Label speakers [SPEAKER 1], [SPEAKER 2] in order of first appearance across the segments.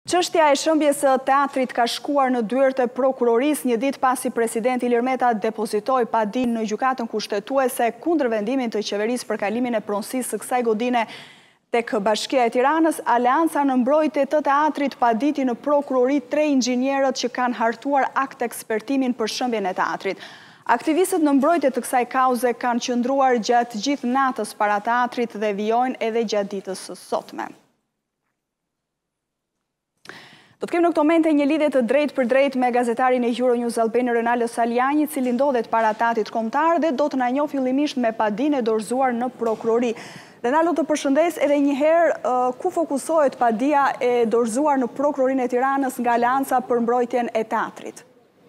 [SPEAKER 1] Çështja e shëmbjes së teatrit ka shkuar në dyert e prokurorisë një ditë pasi presidenti Ilir Meta depozitoi padinë në gjykatën kushtetuese kundër vendimin të qeverisë për kalimin e pronësisë së kësaj godine tek Bashkia e Tiranës. Aleanca në mbrojtje të teatrit paditi në prokurori 3 inxhinierët që kanë hartuar akt ekspertimin për shëmbjen e teatrit. Aktivistët në mbrojtje të kësaj kauze kanë qëndruar gjatë gjithë natës para teatrit dhe vijojnë edhe gjatë ditës së sotme. Do të kemi në këto momente një lidhje të drejtë për drejtë me gazetarin e Euronews Albin Ronaldo Saliani, i cili ndodhet para teatrit kombëtar dhe do të na njohë fillimisht me padinë e dorëzuar në prokurori. Ronaldo, të përshëndes edhe një herë, ku fokusohet padia e dorëzuar në prokurorinë e Tiranës nga Aleanca për mbrojtjen e teatrit?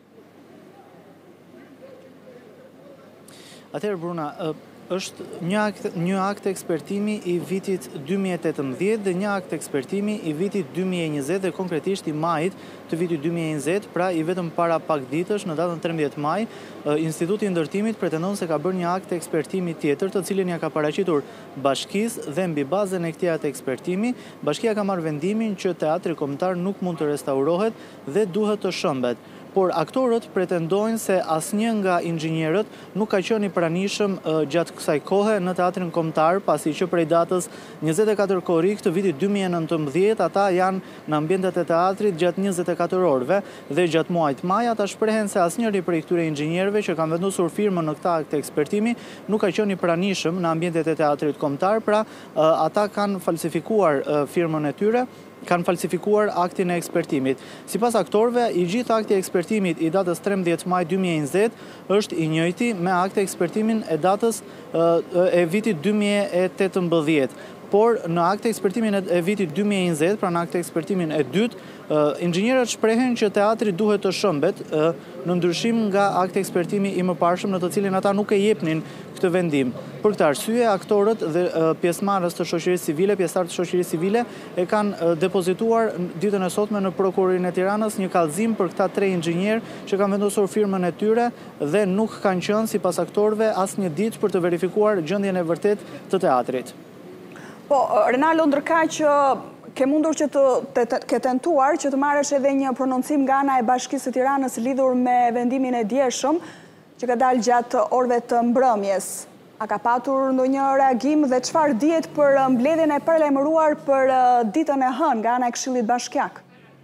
[SPEAKER 2] Atëherë, Bruna, është një akt ekspertimi i vitit 2018 dhe një akt ekspertimi i vitit 2020 dhe konkretisht i majit të vitit 2020, pra i vetëm para pak ditësh në datën 13 maj, Instituti i Ndërtimit pretendon se ka bërë një akt ekspertimi tjetër, të cilin ja ka paraqitur bashkisë dhe mbi bazën e këtij akti ekspertimi, bashkia ka marrë vendimin që teatri kombëtar nuk mund të restaurohet dhe duhet të shëmbet. Por aktorët pretendojnë se asnjë nga inxhinierët nuk ka qenë i pranishëm gjatë kësaj kohe në teatrin kombëtar, pasi që prej datës 24 korrik të vitit 2019 ata janë në ambientet e teatrit gjatë 24 orëve dhe gjatë muajit maj ata shprehen se asnjëri prej këtyre inxhinierëve që kanë vendosur firmën në këtë akt ekspertimi nuk ka qenë i pranishëm në ambientet e teatrit kombëtar, pra ata kanë falsifikuar firmën e tyre, kanë falsifikuar aktin e ekspertimit. Sipas aktorëve, i gjithë akti e ekspertimit i datës 13 maj 2020 është i njëjti me akti e ekspertimin e datës e vitit 2018. Por në akti e ekspertimin e vitit 2020, pra në akti e ekspertimin e dytë, inxhinierët shprehen që teatri duhet të shëmbet në ndryshim nga akti ekspertimi i mëparshëm në të cilin ata nuk e jepnin këtë vendim. Për këtë arsye, aktorët dhe pjesëmarrës të shoqërisë civile, pjesëtarët të shoqërisë civile e kanë depozituar ditën e sotme në prokurorinë e Tiranës një kallëzim për këta 3 inxhinierë që kanë vendosur firmën e tyre dhe nuk kanë qenë sipas aktorëve asnjë ditë për të verifikuar gjendjen e vërtetë të teatrit.
[SPEAKER 1] Po, Ronaldo, ndërkaq që ke mundur që ke tentuar që të marrësh edhe një prononcim nga ana e Bashkisë së Tiranës lidhur me vendimin e djeshëm që ka dalë gjatë orëve të mbrëmjes. A ka patur ndonjë reagim dhe çfarë dihet për mbledhjen e paralajmëruar për ditën e hënë nga ana e Këshillit Bashkiak?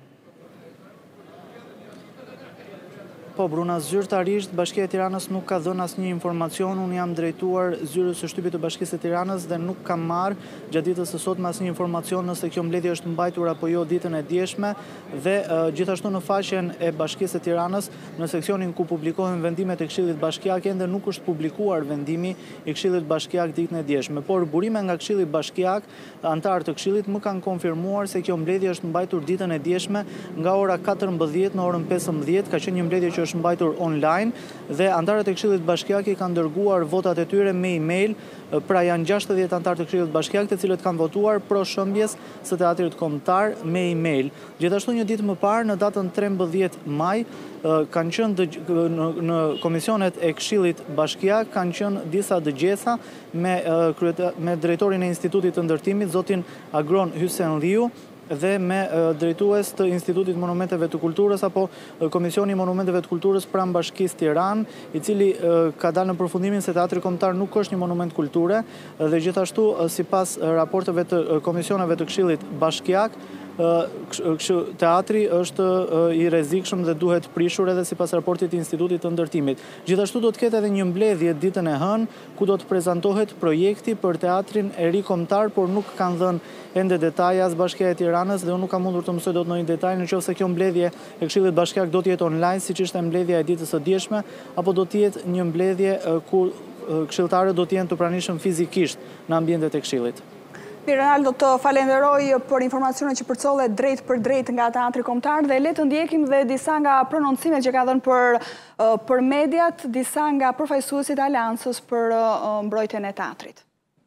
[SPEAKER 2] Po, Bruna, zyrtarisht Bashkia e Tiranës nuk ka dhënë asnjë informacion. Unë jam drejtuar zyrës së shtypit të Bashkisë së Tiranës dhe nuk kam marrë gjatë ditës së sotme asnjë informacion nëse kjo mbledhje është mbajtur apo jo ditën e djeshme dhe gjithashtu në faqen e Bashkisë së Tiranës në seksionin ku publikohen vendimet e Këshillit Bashkiak ende nuk është publikuar vendimi i Këshillit Bashkiak ditën e djeshme. Por burime nga Këshilli Bashkiak, antarë të Këshillit më kanë konfirmuar se kjo mbledhje është mbajtur ditën e djeshme nga ora 14 në orën 15, ka qenë një mbledhje që është mbajtur online dhe antarët e Këshillit Bashkiak i kanë dërguar votat e tyre me email, pra janë 60 antarë të Këshillit Bashkiak të cilët kanë votuar pro shëmbjes së teatrit kombëtar me email. Gjithashtu një ditë më parë, në datën 13 maj, kanë qenë në komisionet e Këshillit Bashkiak kanë qenë disa dëgjesa me drejtorin e Institutit të Ndërtimit, zotin Agron Hysen Liu, dhe me drejtues të Institutit Monumenteve të Kulturës apo Komisioni Monumenteve të Kulturës pranë Bashkisë Tiranë, i cili ka dalë në përfundimin se teatri kombëtar nuk është një monument kulture dhe gjithashtu sipas raporteve të komisioneve të Këshillit Bashkiak, teatri është i rrezikshëm dhe duhet prishur edhe sipas raportit të Institutit të Ndërtimit. Gjithashtu do të ketë edhe një mbledhje ditën e hënë ku do të prezantohet projekti për teatrin e ri kombëtar, por nuk kanë dhënë ende detaje as Bashkia e Tiranës dhe unë nuk kam mundur të mësoj dot ndonjë detaj nëse kjo mbledhje e Këshillit Bashkiak do të jetë online siç ishte mbledhja e ditës së djeshme apo do të jetë një mbledhje ku këshilltarët do të jenë të pranishëm fizikisht në ambientet e Këshillit.
[SPEAKER 1] Ronaldo, të falenderoj për informacionet që përcollet drejt për drejt nga teatri kombëtar dhe le të ndjekim dhe disa nga prononcimet që ka dhënë për mediat, disa nga përfaqësuesit e Aleancës për mbrojtjen e teatrit.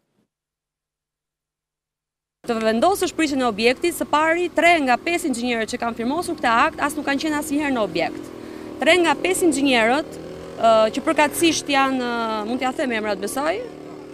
[SPEAKER 3] Të vendosësh prishjen e objektit, së pari 3 nga 5 inxhinierët që kanë firmosur këtë akt as nuk kanë qenë asnjëherë në objekt. 3 nga 5 inxhinierët që përkatësisht janë, mund t'ja them emrat besoj,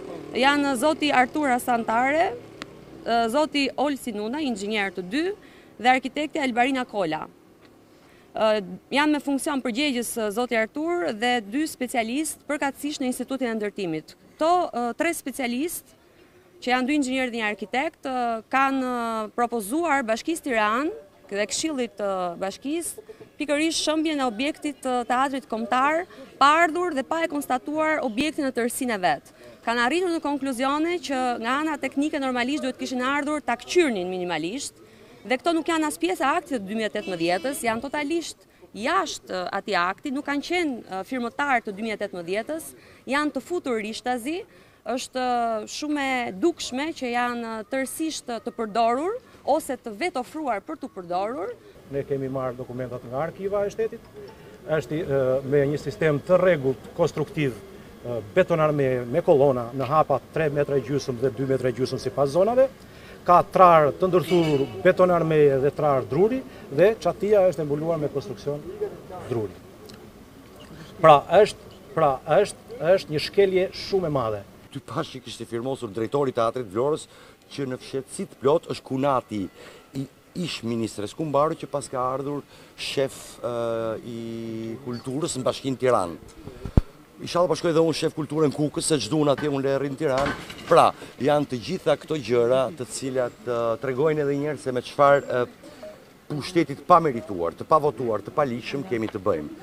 [SPEAKER 3] janë zoti Artur Asantare, zoti Olsi Nuna, inxhinier të 2, dhe arkitekte Albarina Kola. Janë me funksion përgjegjës zoti Artur dhe 2 specialistë përkatësisht në Institutin e Ndërtimit. Këto 3 specialistë, që janë 2 inxhinierë dhe 1 arkitekt, kanë propozuar Bashkisë Tiranë dhe Këshillit të Bashkisë pikërisht shëmbjen e objektit të teatrit kombëtar, pa ardhur dhe pa e konstatuar objektin në tërësinë e vet. Kanë arritur në konkluzione që nga ana teknike normalisht duhet kishin ardhur ta kqyrnin minimalisht, dhe këto nuk janë as pjesë e aktit të 2018-s, janë totalisht jashtë atij akti, nuk kanë qenë firmëtar të 2018-s, janë të futur rishtazi, është shumë e dukshme që janë tërësisht të përdorur ose të vetë ofruar për të përdorur.
[SPEAKER 4] Ne kemi marrë dokumentat nga arkiva e shtetit, është me një sistem të rregullt konstruktiv, betonarme me kolona në hapa 3,5 metra dhe 2,5 metra sipas zonave, ka trarë të ndërthurur betonarme dhe trarë druri, dhe çatia është mbuluar me konstruksion druri. Pra është një shkelje shumë e madhe.
[SPEAKER 5] Ty pash që kishte firmosur drejtori i Teatrit Vlorës që në fshehtësi plot është kunati i ish ministres Kumbaru që pas ka ardhur shef i kulturës në Bashkinë Tiranë. Inshallah po shkoj dhe unë shef kulturën Kukës, se ç'duan atje unë le rrin në Tiranë. Pra, janë të gjitha këto gjëra të cilat tregojnë edhe një herë se me çfarë pushtetit pa merituar, të pa votuar, të pa ligjshëm kemi të bëjmë.